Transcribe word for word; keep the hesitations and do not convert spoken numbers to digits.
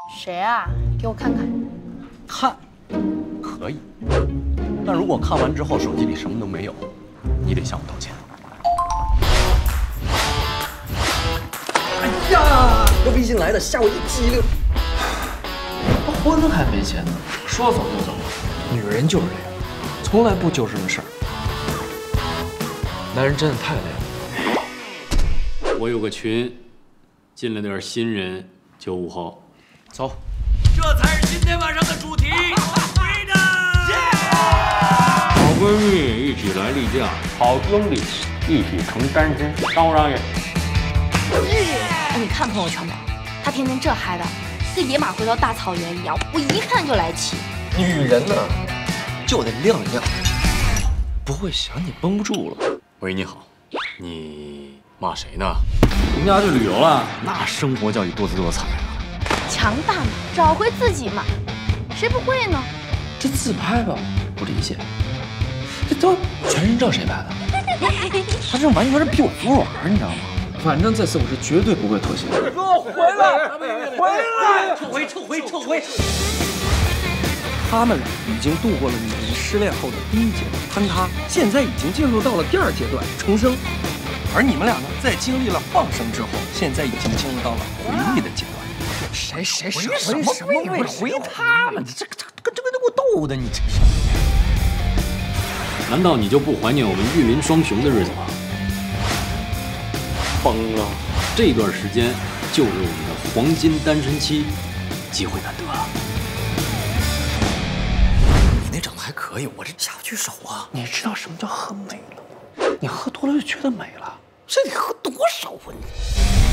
谁啊？给我看看。 看，可以。但如果看完之后手机里什么都没有，你得向我道歉。 哎呀，这微信来的，吓我一激灵。 婚还没结呢，说走就走。女人就是这样，从来不揪什么事儿。男人真的太累了。 我有个群，进了点新人，九五后，走。 这才是今天晚上的主题。 好闺蜜一起来例假，好兄弟一起成单身，让不让爷？ 哎，你看朋友圈没？他天天这嗨的，跟野马回到大草原一样，我一看就来气。 女人呢，就得晾晾，不会想你绷不住了。 喂，你好，你骂谁呢？ 人家去旅游了，那生活叫你多姿多彩啊！ 强大嘛，找回自己嘛，谁不会呢？ 这自拍吧，不理解，这都全身照谁拍的？ 他这完全是逼我做玩，你知道吗？ 反正这次我是绝对不会妥协的。 给我回来！回来！ 撤回，撤回，撤回！ 他们已经度过了女人失恋后的第一阶段坍塌，现在已经进入到了第二阶段重生。而你们俩呢，在经历了放生之后，现在已经进入到了回忆的阶段。 谁谁回什么什么回回回他们？这这这这跟给我逗的你这是？ 难道你就不怀念我们玉林双雄的日子吗？疯了！这段时间就是我们的黄金单身期，机会难得。 你那长得还可以，我这下不去手啊！你知道什么叫喝美了吗？你喝多了就觉得美了，这得喝多少啊你？